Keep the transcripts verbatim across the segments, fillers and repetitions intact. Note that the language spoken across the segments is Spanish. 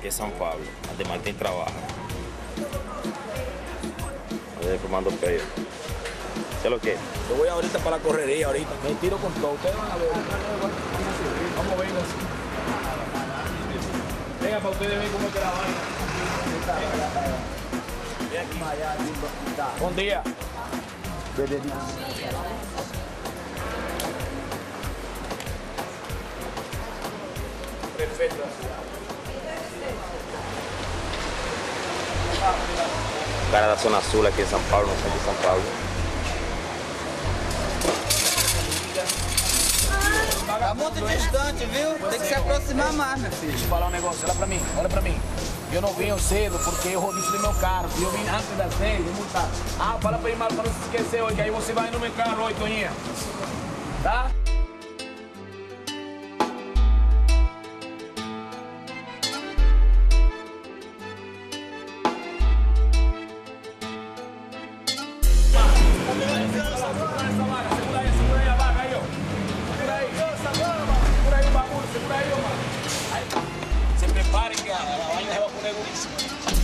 aquí es San Pablo, donde Martín trabaja. A ver, formando pello. ¿Qué es lo que? Yo voy ahorita para la correría, ahorita. Me tiro con todo. Ustedes van a ver. Vamos a vernos. Venga, para ustedes ver cómo queda la vaina. Ven aquí. Buen día. Perfecto. Cara da zona sul aqui em São Paulo, no centro de São Paulo. Tá muito distante, viu? Tem que se aproximar mais, meu filho. Deixa eu falar um negócio, olha pra mim, olha pra mim. Eu não venho cedo porque eu rodei meu carro. E eu vim antes das dez, eu multar. Ah, fala pra ele, para não se esquecer hoje, que aí você vai no meu carro hoje, Toninha. Tá? Se preparem que a vaina vai poner duríssima.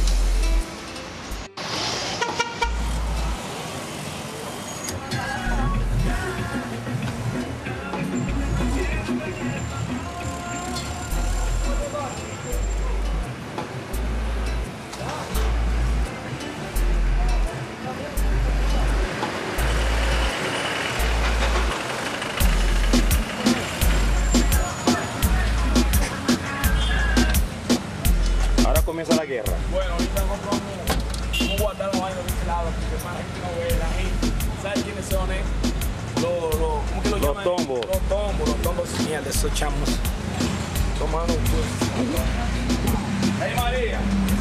Comienza la guerra. Bueno, ahorita compramos un guardar la vaina de este lado, porque para que no vea la gente. ¿Sabes quiénes son? Eh? Los, los, ¿cómo que lo Los llaman? tombos. Los tombos, los tombos, mierda, esos chamos. Tomando un curso. ¡Hey, María!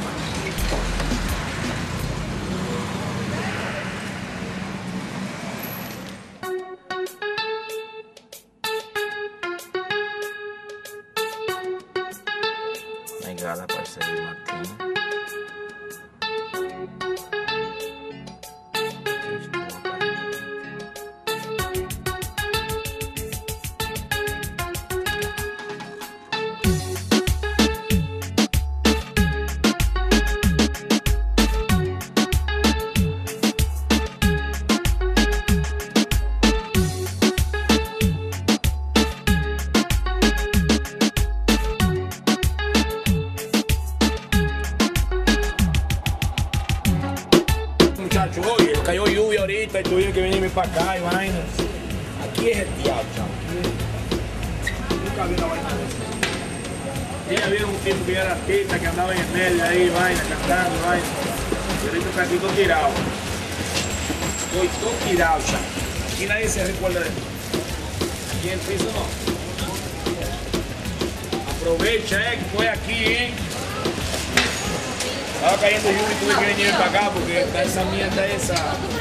Negada para ser Martín. Muchachos, oye, cayó lluvia ahorita y tuvieron que venirme para acá y vaina. Aquí es el diablo, chavo. Nunca vi una vaina de eso. Ella vieron un tiempo que era artista, que andaba en el medio ahí, vaina, cantando, vaina. Y ahorita está aquí todo tirado. Estoy todo tirado, chavo. Aquí nadie se recuerda de mí. Aquí en el piso no. Aprovecha, eh, que estoy aquí, eh. Estaba cayendo lluvia y tuve que venir para acá porque está esa mierda esa.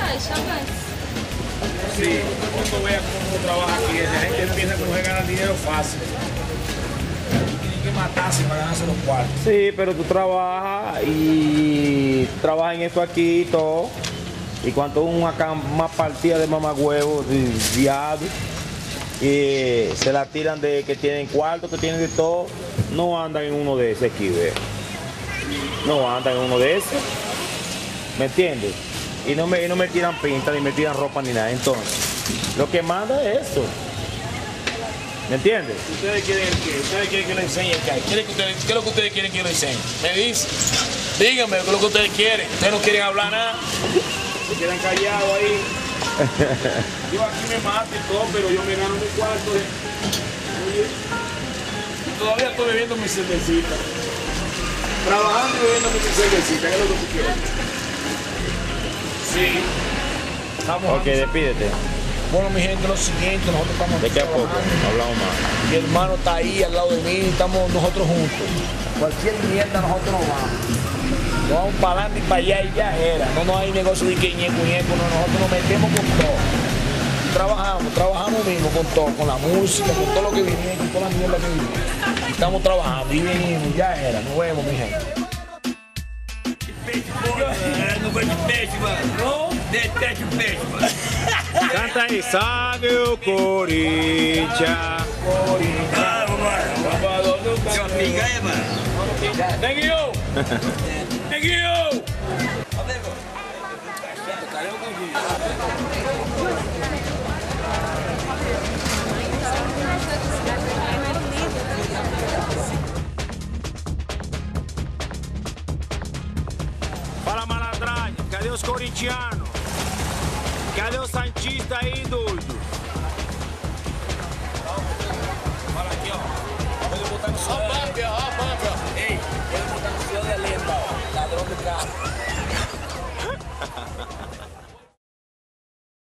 Sí, cuando vea cómo uno trabaja aquí, la gente piensa que uno se gana dinero fácil. Tienen que matarse para ganarse los cuartos. Sí, pero tú trabajas y trabajas en esto aquí y todo. Y cuando una, una partida de mamagüevos, diablo, y se la tiran de que tienen cuarto, que tienen de todo, no andan en uno de esos aquí, ve. No andan en uno de esos, ¿me entiendes? Y no me, y no me tiran pinta, ni me tiran ropa, ni nada. Entonces, lo que manda es esto, ¿me entiendes? ¿Ustedes quieren qué? ¿Ustedes quieren que lo enseñe qué hay? ¿Qué es lo que ustedes quieren que yo lo enseñe? Me dicen, díganme qué es lo que ustedes quieren. Ustedes no quieren hablar nada, se quedan callados ahí. Yo aquí me mato y todo, pero yo me gano mi cuarto. Oye, todavía estoy bebiendo mi cervecita. Trabajando y bebiendo mi cervecita, ¿qué es lo que tú quieres? Sí. Estamos Ok, despídete. Bueno, mi gente, lo siguiente, nosotros estamos De qué a poco, trabajando. hablamos más. Mi hermano está ahí al lado de mí, estamos nosotros juntos. Cualquier mierda nosotros nos vamos. Nos vamos para adelante y para allá y ya era. No, no hay negocio de que ñeco, ñeco, no, nosotros nos metemos con todo. Trabajamos, trabajamos mismo con todo, con la música, con todo lo que viene, con toda la mierda que viene. Estamos trabajando y venimos, ya era, nos vemos, mi gente. Não gosto de peixe, mano. Não? Detesto peixe, mano. Canta aí, sabe o Corinthians. Ah, mano. Seu amigo aí, mano. Neguinho! Neguinho! Cadê o Gordinho? Fala, malandragem, cadê os corintianos? Cadê os santistas aí, doido?